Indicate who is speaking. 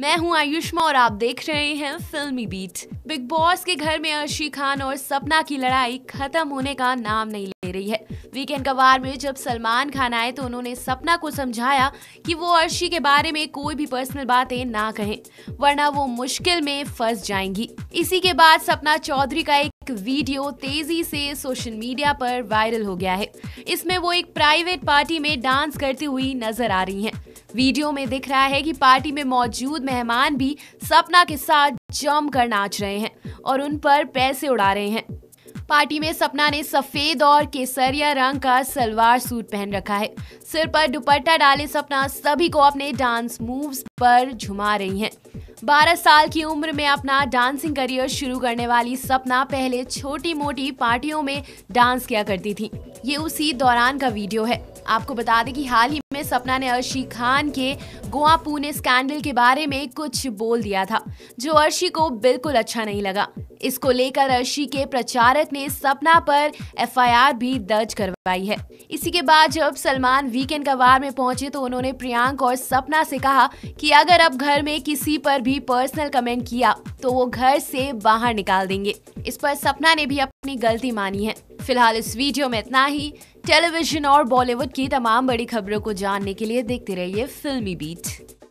Speaker 1: मैं हूं आयुष्मा और आप देख रहे हैं फिल्मी बीट। बिग बॉस के घर में अर्शी खान और सपना की लड़ाई खत्म होने का नाम नहीं ले रही है। वीकेंड का वार में जब सलमान खान आए तो उन्होंने सपना को समझाया कि वो अर्शी के बारे में कोई भी पर्सनल बातें ना कहें, वरना वो मुश्किल में फंस जाएंगी। इसी के बाद सपना चौधरी का एक वीडियो तेजी से सोशल मीडिया पर वायरल हो गया है। इसमें वो एक प्राइवेट पार्टी में डांस करती हुई नजर आ रही हैं। वीडियो में दिख रहा है कि पार्टी में मौजूद मेहमान भी सपना के साथ जमकर नाच रहे हैं और उन पर पैसे उड़ा रहे हैं। पार्टी में सपना ने सफेद और केसरिया रंग का सलवार सूट पहन रखा है। सिर पर दुपट्टा डाले सपना सभी को अपने डांस मूव्स पर झुमा रही हैं। 12 साल की उम्र में अपना डांसिंग करियर शुरू करने वाली सपना पहले छोटी मोटी पार्टियों में डांस किया करती थी। ये उसी दौरान का वीडियो है। आपको बता दें कि हाल ही में सपना ने अर्शी खान के गोवा पुणे स्कैंडल के बारे में कुछ बोल दिया था, जो अर्शी को बिल्कुल अच्छा नहीं लगा। इसको लेकर अर्शी के प्रचारक ने सपना पर एफआईआर भी दर्ज करवाई है। इसी के बाद जब सलमान वीकेंड का वार में पहुंचे तो उन्होंने प्रियांक और सपना से कहा कि अगर अब घर में किसी पर भी पर्सनल कमेंट किया तो वो घर से बाहर निकाल देंगे। इस पर सपना ने भी अपनी गलती मानी है। फिलहाल इस वीडियो में इतना ही। टेलीविजन और बॉलीवुड की तमाम बड़ी खबरों को जानने के लिए देखते रहिए फिल्मी बीट।